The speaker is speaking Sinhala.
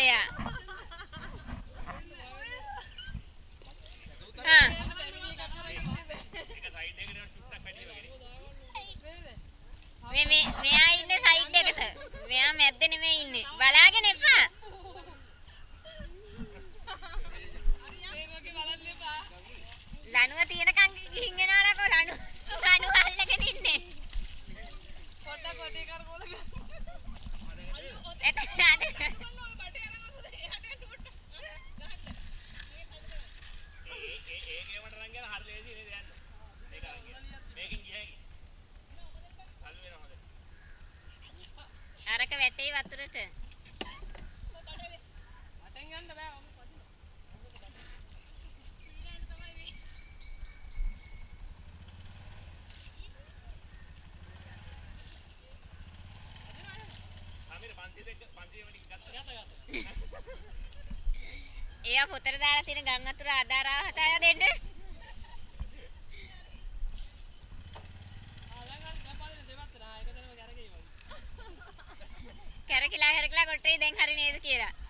කඩයා. හා. මෙයා ඉන්නේ සයිඩ් එකට. මෙයා මැද්ද නෙමෙයි ඉන්නේ. බලාගෙන එපා. ලණුව තියෙනකන් ගිහින් එනවලකෝ ලණුව අල්ලගෙන ඉන්නේ. පොඩ පොඩි කරකෝල ගන්න. අරක වැටේ වතුරට. අටෙන් යන්න බෑ. එයා පොතට දාලා තියෙන ගම් වතුර ආදාරාව හදාලා දෙන්න. කැරකිලා කොටේ දැන් හරි නේද කියලා.